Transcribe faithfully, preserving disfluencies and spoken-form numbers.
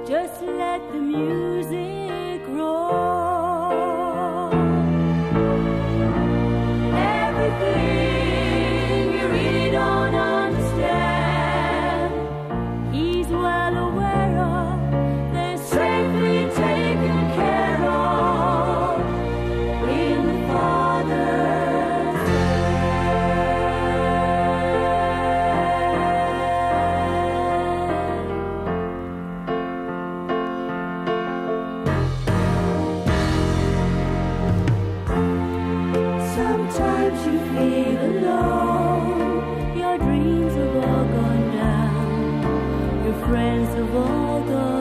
Just let the music roll. Everything you really don't understand, he's well aware of. They're safely taken care of in the Father's Sometimes you feel alone. Your dreams have all gone down. Your friends have all gone.